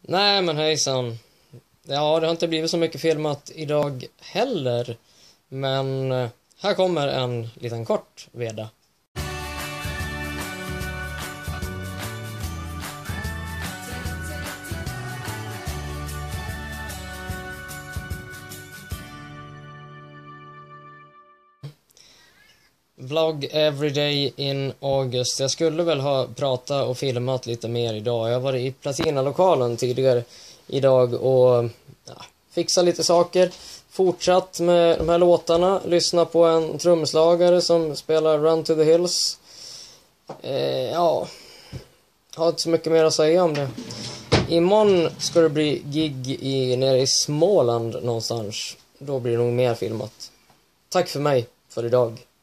Nej men hejsan. Ja, det har inte blivit så mycket filmat idag heller. Men här kommer en liten kort veda. Vlog every day in August. Jag skulle väl ha pratat och filmat lite mer idag. Jag har varit i Platina-lokalen tidigare idag och fixat lite saker. Fortsatt med de här låtarna. Lyssna på en trumslagare som spelar Run to the Hills. Har inte så mycket mer att säga om det. Imorgon ska det bli gig nere i Småland någonstans. Då blir det nog mer filmat. Tack för mig för idag.